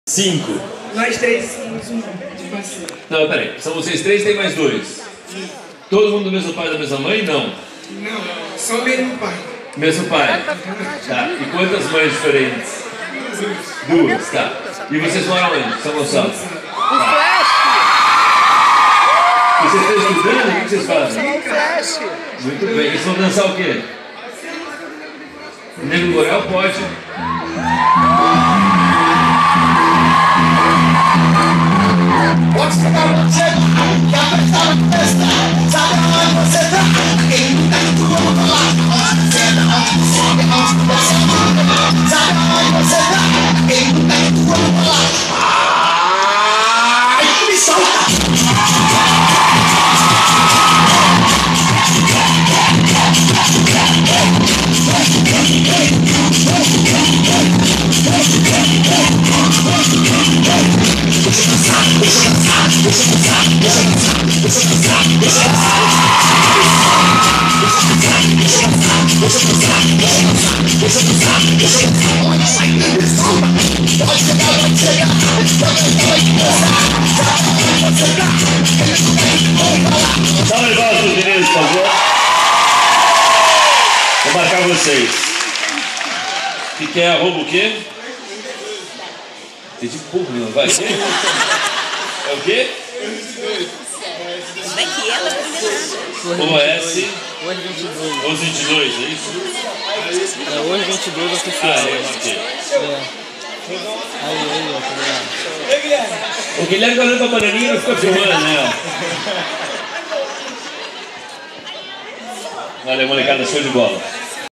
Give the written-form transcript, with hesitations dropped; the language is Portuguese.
5. Nós três somos um de parceiro. Não, peraí. São vocês três, tem mais 2. Todo mundo do mesmo pai e da mesma mãe? Não. Não, só o mesmo pai. Mesmo pai. Tá. E quantas mães diferentes? 2, tá. E vocês moram onde? São Gonçalo? Tá. E vocês estão estudando? O que vocês fazem? Muito bem. Eles vão dançar o quê? Negro Borel pode. Pode ficar contigo, que apertar a festa. Sabe aonde você tá? Quem nunca tu vamos falar. Onde você tá, onde você sobe, onde você anda. Sabe aonde você tá? Quem nunca tu vamos falar. Ai, me solta! Dá um negócio pros meninos, por favor. Vou marcar vocês. O que é? Arroba o quê? Tem tipo pouco, não vai? É o quê? Como é que é? OS 1122, é isso? É hoje 22 oficial. Ah, é, ok. Aí, ó, tá ligado? O Guilherme olhando pra bananinha e não ficou filmando, né? Valeu, molecada, show de bola.